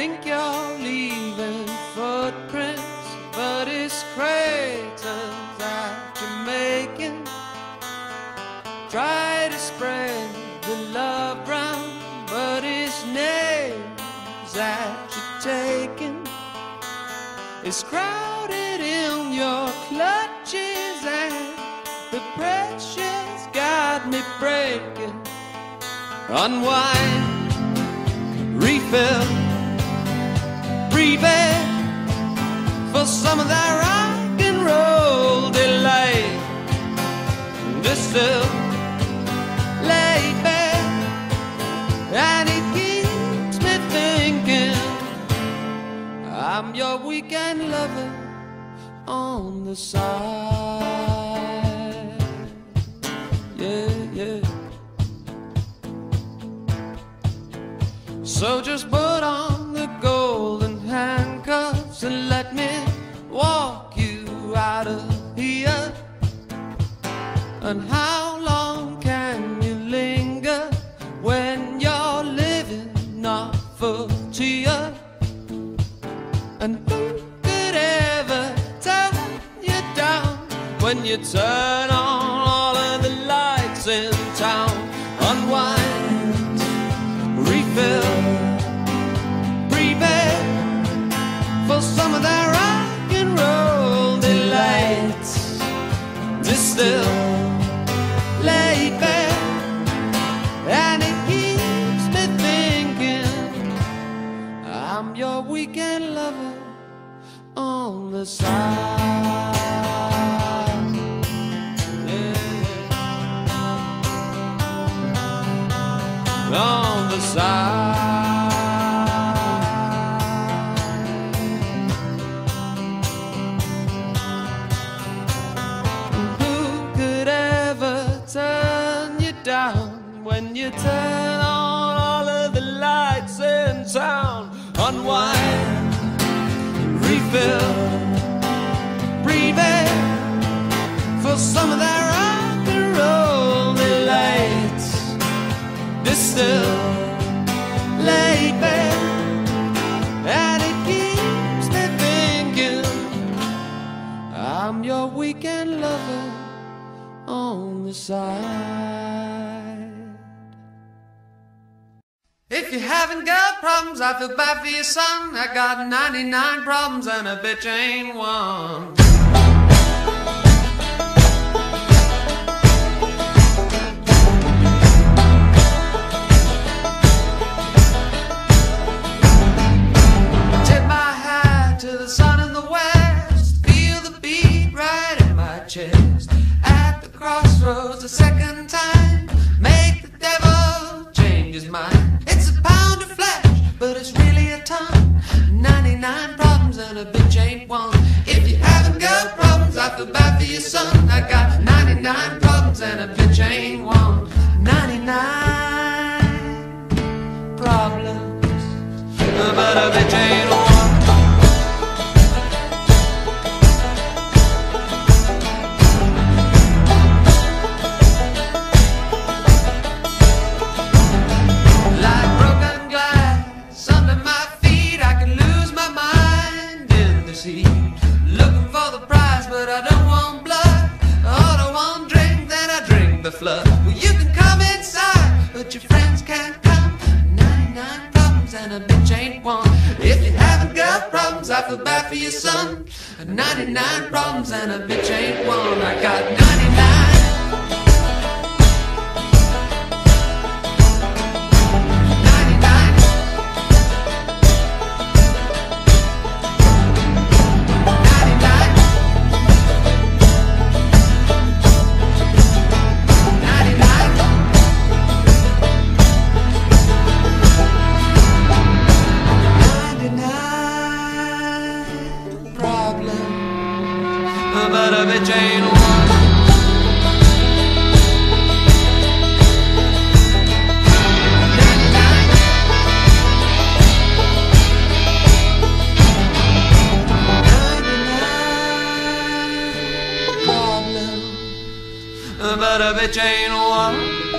think you're leaving footprints, but it's craters that you're making. Try to spread the love round, but it's names that you're taking. It's crowded in your clutches and the pressure's got me breaking. Unwind, refill, breathe in for some of that rock and roll delight. Distill, lay back, and it keeps me thinking I'm your weekend lover on the side. Yeah, yeah. So just put on the golden handcuffs and let me walk you out of here. And how long can you linger when you're living off of tears? And who could ever turn you down when you turn on all of the lights in town? Unwind, refill, prepare for some of that rock and roll delights. Distill, lay back, and it keeps me thinking I'm your weekend lover on the side. Yeah. On the side. Who could ever turn you down when you turn on all of the lights in town? Unwind, refill, breathe in for some of that rock and roll delights. Distill, lay back, and it keeps me thinking I'm your weekend lover on the side. If you haven't got problems, I feel bad for your son. I got 99 problems and a bitch ain't one. Tip my hat to the sun in the west, feel the beat right in my chest. At the crossroads a second time, make the devil change his mind. It's a pound of flesh, but it's really a ton. 99 problems and a bitch ain't one. If you haven't got problems, I feel bad for your son. I got 99 problems and a bitch ain't one. 99 problems, but a bitch ain't one. Looking for the prize, but I don't want blood. I don't want drink, then I drink the flood. Well, you can come inside, but your friends can't come. 99 problems and a bitch ain't one. If you haven't got problems, I feel bad for your son. 99 problems and a bitch ain't one. I got 99. But a bitch ain't one. But a bitch ain't one.